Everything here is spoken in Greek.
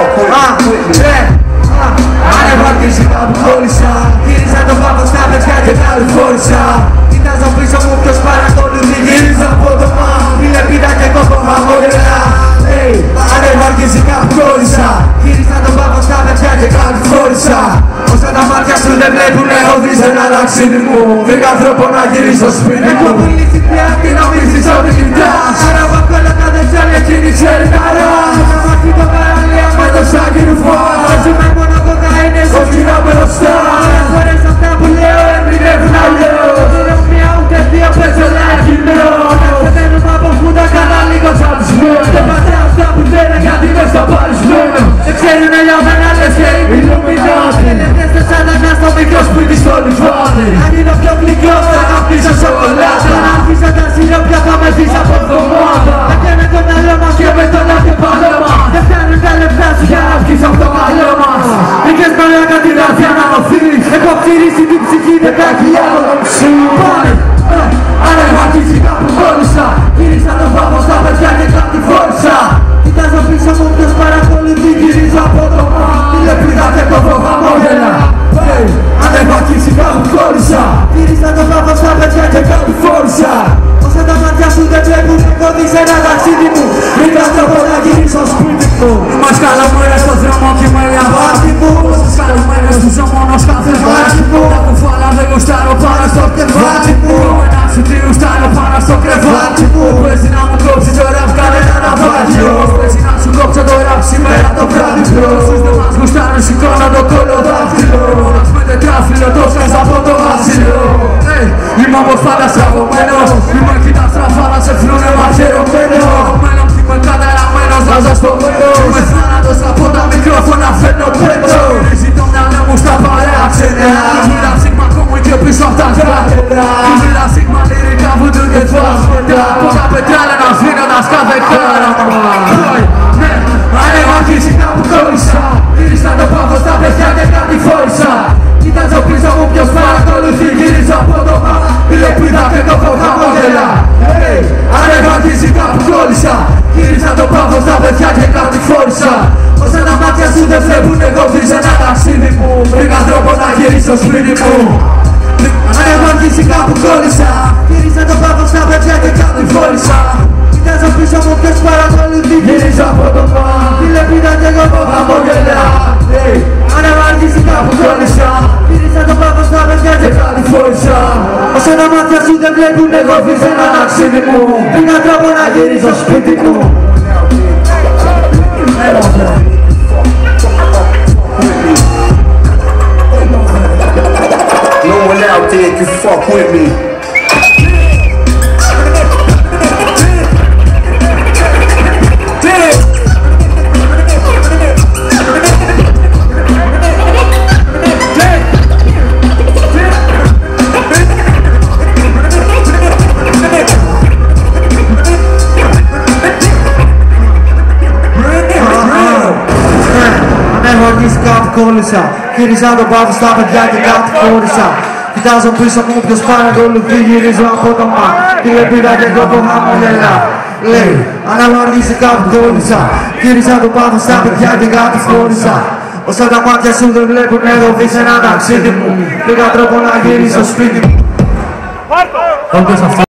Ανεβάκηση κάπου κόλλησα. Γύρισα το πάπο στα παιδιά και τα λιφόρησα. Κοιτάζω πίσω μου ποιος παρακολουθεί. Γύριζα από το μα. Είναι πίτα και κόκο χαμόγελα. Ανεβάκηση κάπου κόλλησα. Γύρισα το πάπο στα παιδιά και τα λιφόρησα. Όσα τα μάτια σου δεν βλέπουνε οδείς ένα ταξίδι μου. Βρήκα άνθρωπο να γυρίσω σπίτι μου. Έχω πουλήσει πια τι νομίζεις ότι κοιτάς. Άρα βακόλα τα δεξιά και εκείνη ξέρει καλά. Να μάθει το παραλία με το σάκι του φως. Ζούμε μόνο κοκαίνες, όχι να μπροστά. Φορές αυτά που λέω ερμηνεύουν αλλιώς. Δεν μία ούτε δύο παίζω λάχινο. Δεν μένουν από φούντα καλά λίγο σαν τους μένω. Δεν πατάω αυτά που λένε γιατί μες στα παρισμένο. Δεν ξέρουνε για μένα λες και είμαι ηλουμινάτη. Ελεύθερες σαν στο μικρό σπίτι στο λιβάδι. Αν είναι πιο γλυκό θα καπνίσω σοκολάτα. Αν αρχίσω τα σιρόπια θα με δεις από εβδομάδα. Και με το μυαλό μας και με το λάθεπαλό μας. Δεν φτάνουν τα λεπτά σου για να βγεις από το μυαλό μας. Είχες μαλάκα τη ράφια να μωθείς. Έχω ψηρίσει την ψυχή 10.000 σου. Πάλι, ανεβακίσει κάπου κόλλησα. Γύρισα τον πάπο στα παιδιά και κάτι φόρησα. Κοιτάζω πίσω μου ποιος παρακολουθεί. Γυρίζω από το μα. Τηλεπίδα και κόβω χαμόγελα. Ανεβακίσει κάπου κόλλησα. Γύρισα τον πάπο στα παιδιά και κάτι φόρησα. Όσα τα μάτια σου δεν βλέπουν, έχω δεις ένα ταξίδι μου. Βρήκα τρόπο να γυρίσω σπίτι μου. Είμαστε καλωμένες στον δρόμο και με διαβάτη μου. Όσες καλωμένες που ζω μόνος κάθε βάση μου. Τα κουφάλα δεν γουστάρω πάνω στο κρεβάτι μου. Ένα σου τι γουστάρω πάνω στο κρεβάτι μου. Παίζει να μου κόψει το ραπ κανένα ναυάγιο. Παίζει να σου κόψω το ραπ σήμερα το βράδυ μπρο. Όσους δεν μας γουστάρουν σηκώνω το κολοδάχτυλο. Μόνος με τετράφυλλο το φες από το άσυλο. Είμαι όπως πάντα στραβωμένος. Είμαι κοιτά στραφά να σε φλούνε μαχαιρωμένο. Μέλλον είμαι καταραμένος βάζα στο μέρος. Είμαι θάνατος από τα μικρόφωνα φέρνω πέτρο. Γυρίζει το μυαλό μου στα παρέα ξενιά. Κουβίλα σίγμα κόμμου και πίσω απ' τα κράτερα. Κουβίλα σίγμα λυρικά βουντού και φάσματα. Πόσα πετράλα να σβήνοντας κάθε κάραμα. Ναι, ανεβακίσει κάπου κόλλησα. Γύρισα το πάθο στα παιδιά και κάτι φόρησα. Κοιτάζω πίσω μου ποιος παρακολουθεί. Γύριζω από το μα. Τηλεπίδα και κόβω χαμόγελα. Ανεβακίσει κάπου κόλλησα. Γύρισα το πάθο στα παιδιά και κάτι φόρησα. Όσα τα μάτια σου δεν βλέπουν, έχω βρεις ένα ταξίδι μου. Βρήκα τρόπο να γυρίσω σπίτι μου. Ανεβακίσει κάπου κόλλησα. Γύρισα το πάθο στα παιδιά και κάτι φόρησα. Κοιτάζω πίσω μου ποιος παρακολουθεί. Γυρίζω από το μα. Τηλεπίδα και κόβω χαμόγελα. Ανεβακίσει κάπου κόλλησα. Γύρισα το πάθο στα παιδιά και κάτι φόρησα. Όσα τα μάτια σου δεν βλέπουν, έχω βρεις ένα ταξίδι μου. Βρήκα τρόπο να γυρίσω σπίτι μου. No one out there can fuck with me. Κόλλησα, γύριζα τον πάθο στα παιδιά και κάτι φόρησα. Κοιτάζω πίσω μου ποιος παρακολουθεί. Γυρίζω από το μα. Τηλεπίδα και κόβω χαμόγελα. Λέει, αναβαργήσει κάπου κόλλησα. Γύριζα τον πάθο στα παιδιά και κάτι φόρησα. Όσα τα μάτια σου δεν βλέπουν, έχω βρεις ένα ταξίδι μου. Βρήκα τρόπο να γυρίσω σπίτι μου.